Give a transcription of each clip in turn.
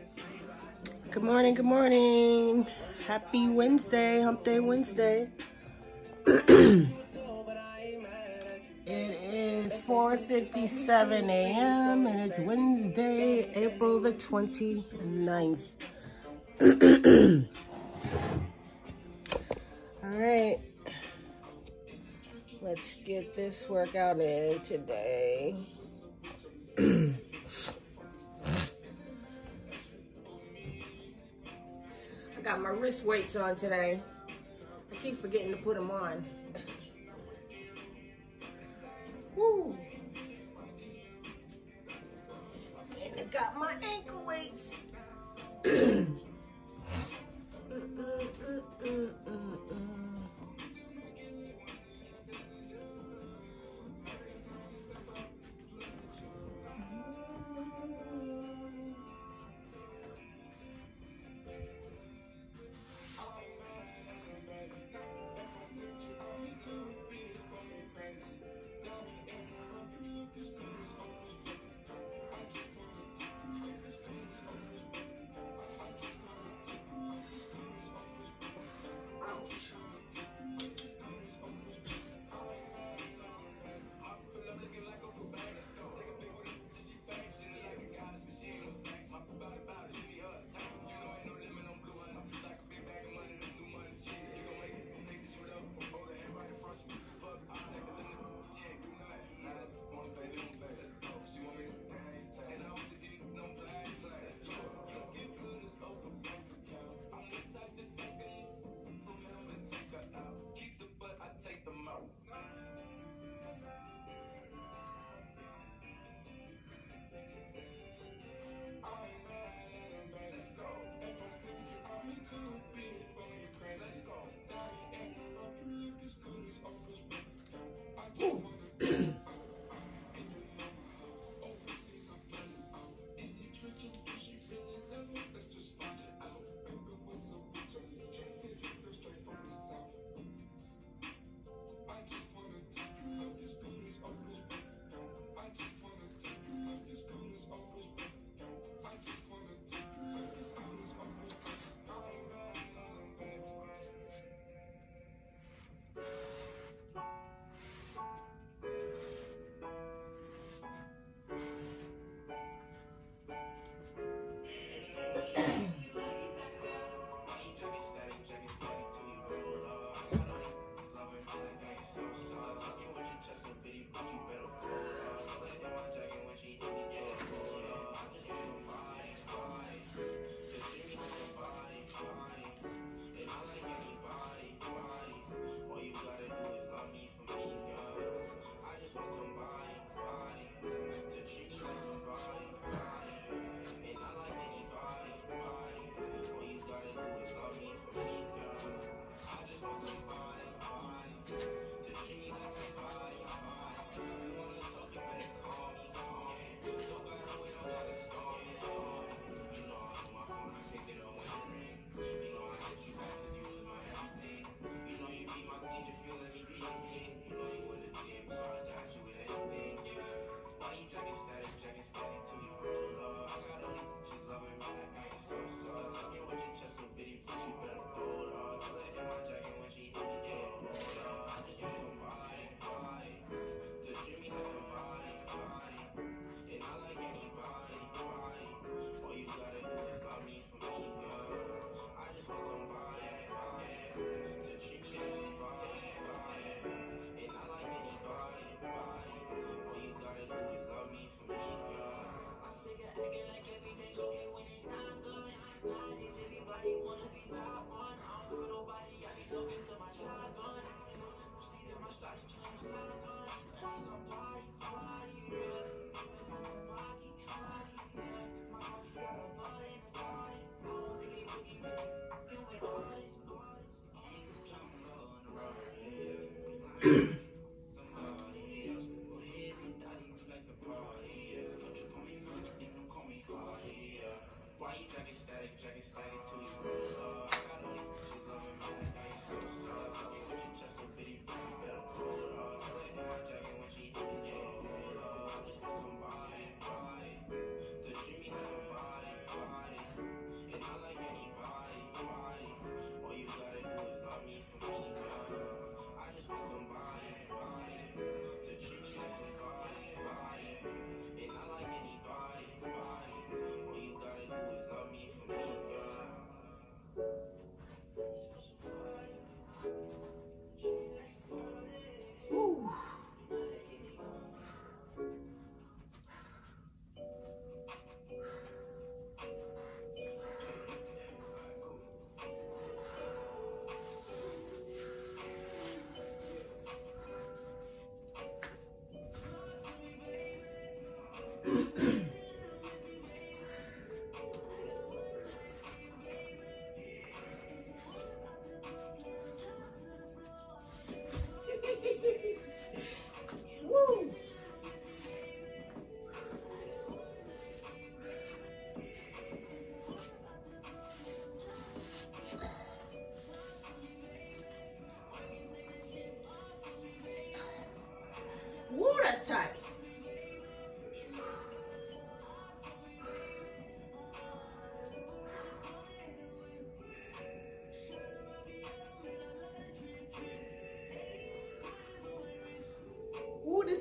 Good morning, good morning. Happy Wednesday, hump day Wednesday. It is 4:57 a.m. and it's Wednesday, April the 29th. All right, let's get this workout in today. I got my wrist weights on today. I keep forgetting to put them on. Woo. And I got my ankle weights.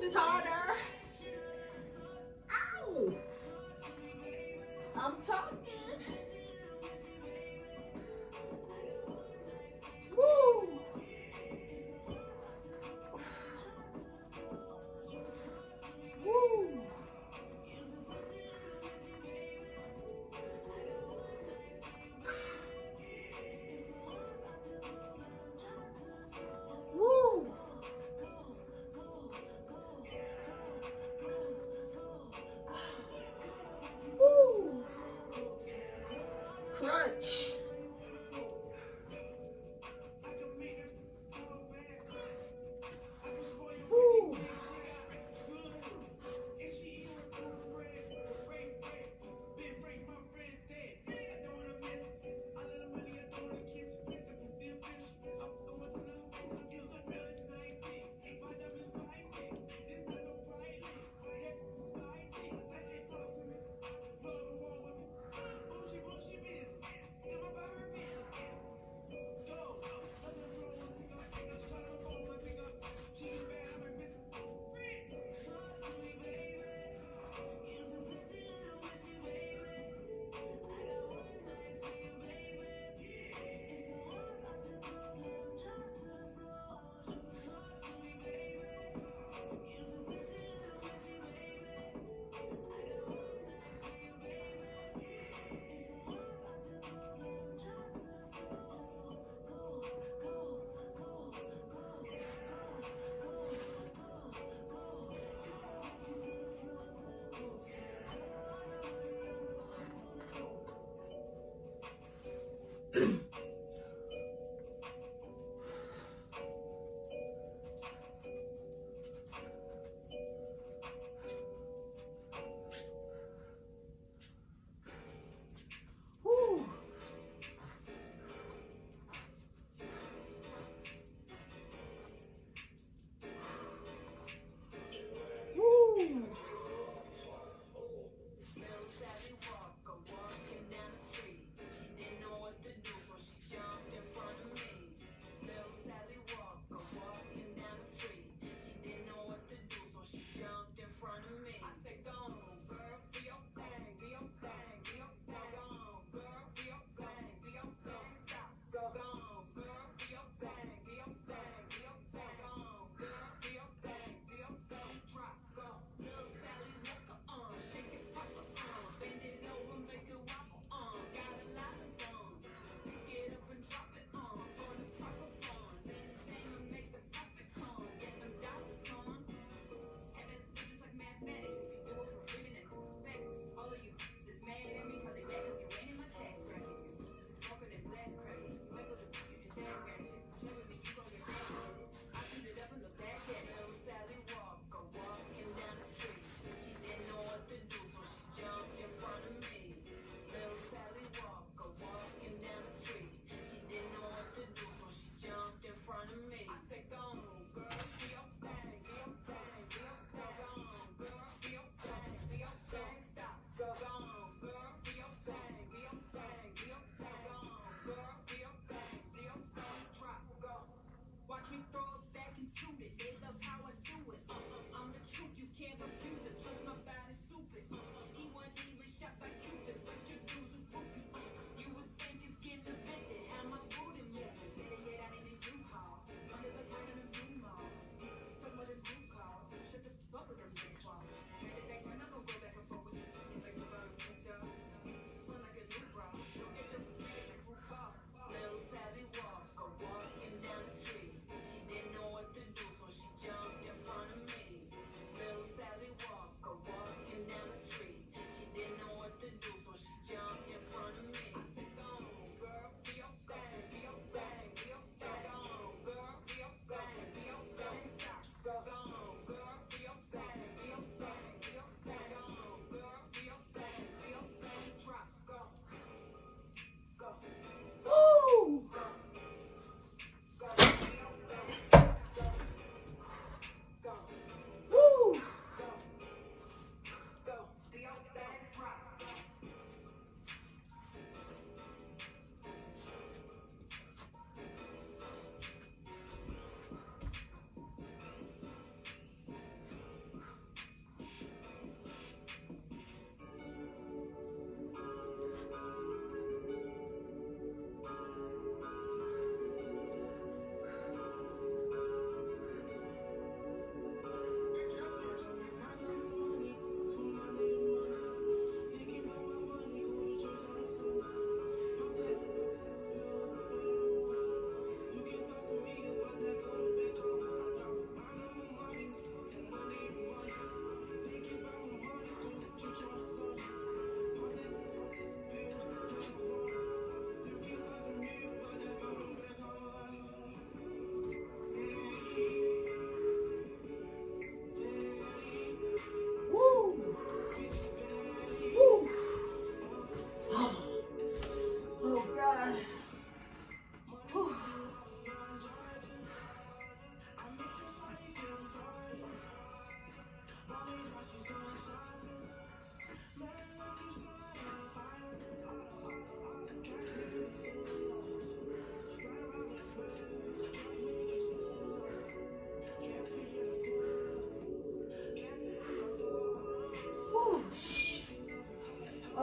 is harder. Ow! I'm talking. Woo! Woo! Woo! Woo! Crunch. Woo!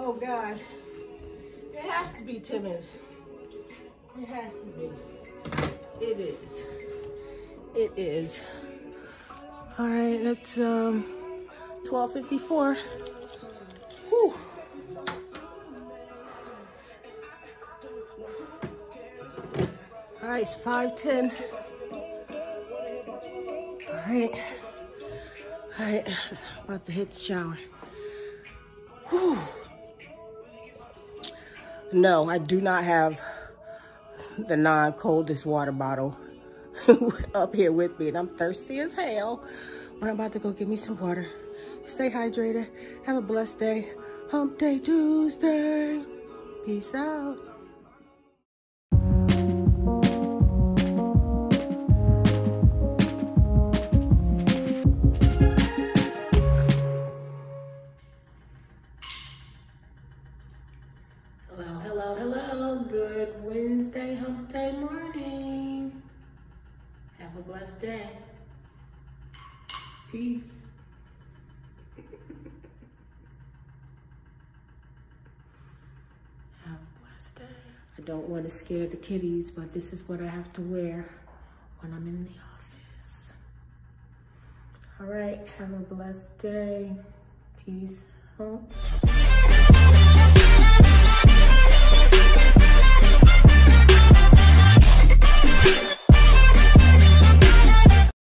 Oh God. It has to be 10 minutes. It has to be. It is. It is. All right, it's 12:54. Whew. All right, it's 5:10. All right, about to hit the shower. Whew. No, I do not have the non-coldest water bottle up here with me, and I'm thirsty as hell. But I'm about to go get me some water. Stay hydrated. Have a blessed day. Hump Day Tuesday. Peace out. Hello. Good Wednesday, Hump Day morning. Have a blessed day. Peace. Have a blessed day. I don't want to scare the kitties, but this is what I have to wear when I'm in the office. All right, have a blessed day. Peace out.